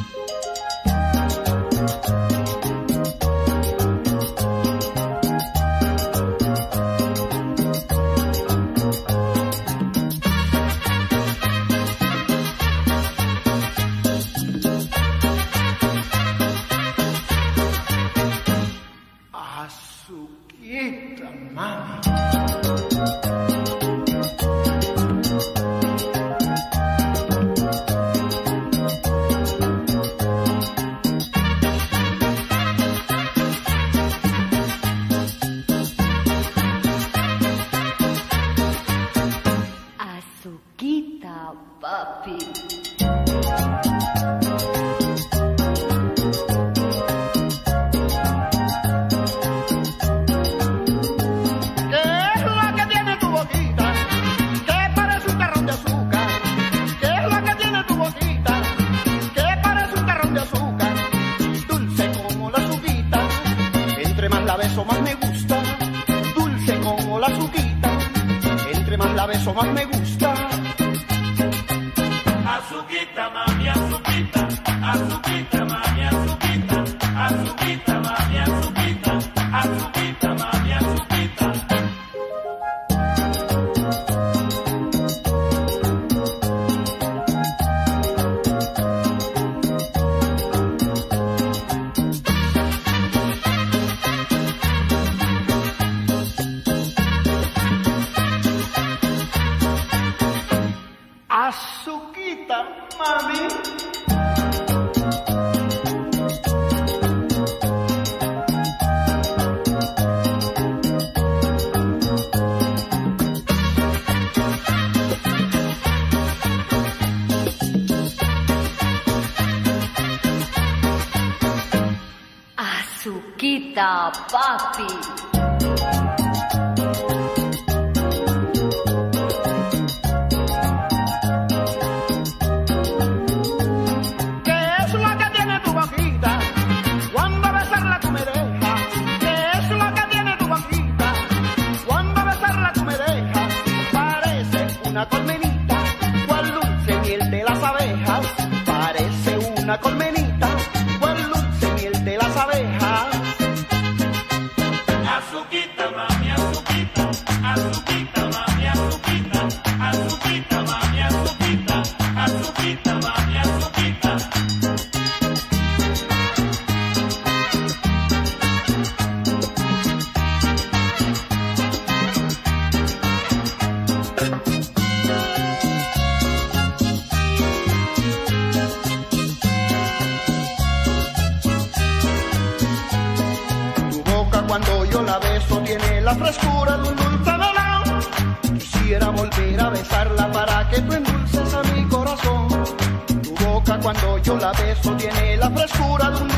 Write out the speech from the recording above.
Azuquita, mami. Azuquita, papi. La beso más me gusta, dulce como la azuquita, entre más la beso más me gusta. Azuquita, mami, azuquita, azuquita, mami, azuquita, azuquita, mami, azuquita, azuquita, mami, azuquita. Azuquita, mami. Azuquita, papi. Una colmenita, cual dulce miel de las abejas, parece una colmenita, cual dulce miel de las abejas. Azuquita, mami, azuquita, azuquita, mami, azuquita, azuquita, mami, azuquita, azuquita, mami, azuquita. Cuando yo la beso tiene la frescura de un dulce melón. Quisiera volver a besarla para que tú endulces a mi corazón. Tu boca cuando yo la beso tiene la frescura de un